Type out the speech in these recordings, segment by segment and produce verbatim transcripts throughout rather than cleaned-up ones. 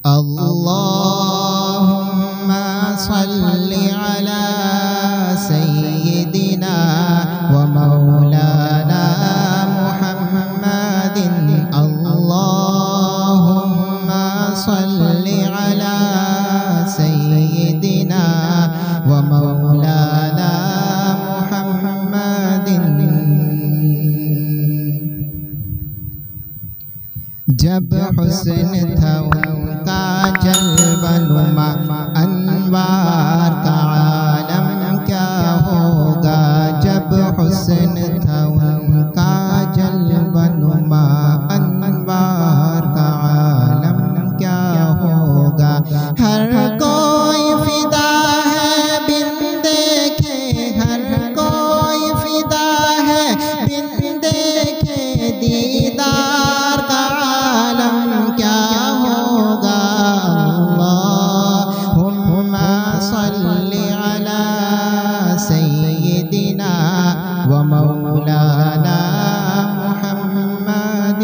اللهم صل على سيدنا ومولانا محمد اللهم صل على سيدنا ومولانا محمد جب حسن تھا ان کا جلوہ نما انوار کا عالم کیا ہوگا جب حسن تھا ان کا جلوہ نما انوار کا عالم کیا ہوگا ہر کوئی فدا ہے بن دیکھے ہر کوئی فدا ہے بن دیکھے دیدار کا عالم کیا ہوگا اللہم صل علی سیدنا ومولانا محمد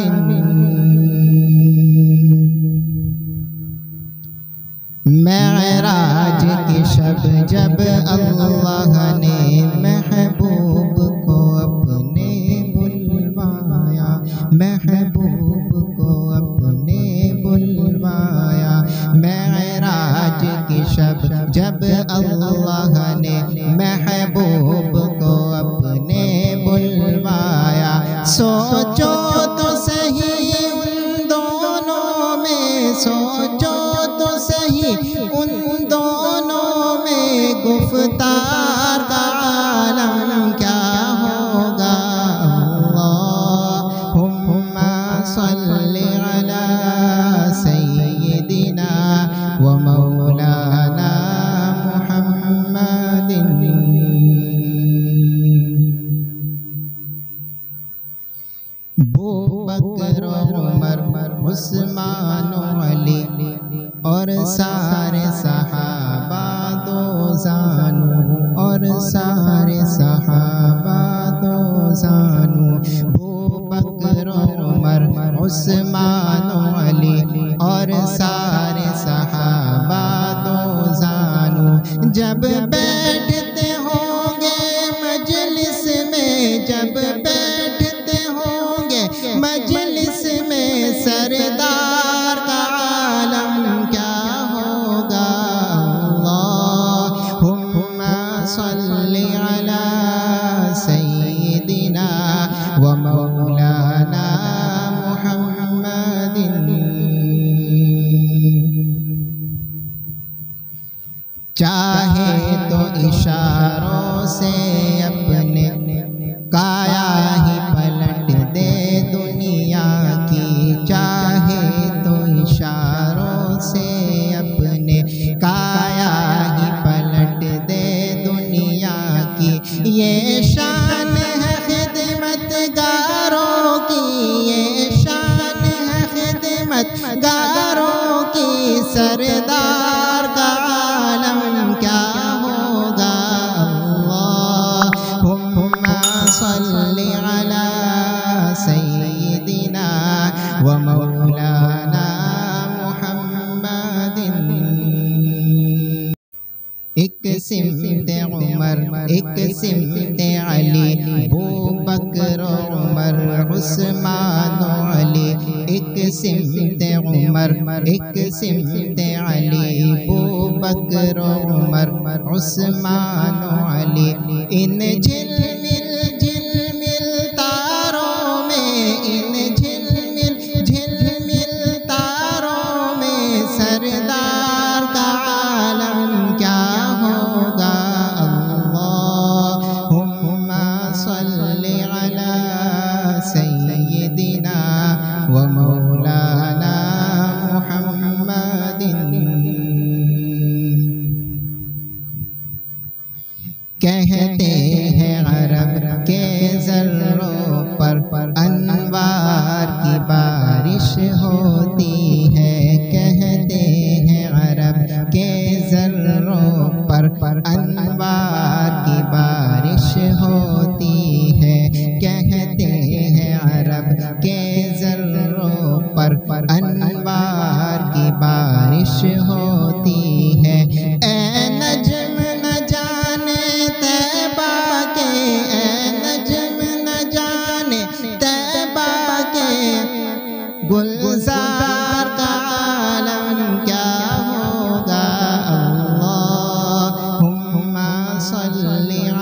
معراج کی شب جب اللہ نے محبوب کو اپنے بلوایا محبوب کو اپنے بلوایا معراج کی شب جب اللہ نے محبوب کو اپنے بلوایا سوچو تو صحیح ان دونوں میں سوچو تو صحیح ان دونوں میں گفتار کا عالم کیا ہوگا اللہم صل علی سیدنا ومولانا محمد بکر و عمر عثمان و علی اور سارے صحابہ دو زانو اور سارے صحابہ دو زانو بکر و عمر عثمان و علی اور سارے صحابہ دو زانو جب بیٹھتے ہوں گے مجلس میں جب بیٹھتے ہوں گے مجلس میں سردار کا عالم کیا ہوگا اللہم صل علی سیدنا ومولانا محمد چاہے تو اشاروں سے اپنے کایا ہی پلٹ دے دنیا کی چاہے تو اشاروں سے اپنے کایا ہی پلٹ دے دنیا کی یہ شان ہے خدمت گاروں کی یہ شان ہے خدمت گاروں کی سردار کا عالم کیا ہوگا اللہم صل علی سیدنا ومولانا محمد ایک سمت عمر ایک سمت علی بو بکر عمر عثمان و علی ایک سمت عمر ایک سمت علی بو بکر عمر عثمان و علی ان جھلمل جھلمل تاروں میں ان جھلمل جھلمل تاروں میں سردار کا عالم کیا ہوگا اللہم صل علی سیدنا ومولانا محمد کہتے ہیں عرب کے ذروں پر انوار کی بارش ہوتی ہے کہتے ہیں عرب کے ذروں پر انوار کی بارش ہوتی ہے کہتے ہیں عرب کے ذروں پر انوار کی بارش بارش ہوتی ہے۔ اے نجم نہ جانے طیبہ کے، اے نجم نہ جانے طیبہ کے، گلزار کا عالم کیا ہوگا۔ اللہم صلی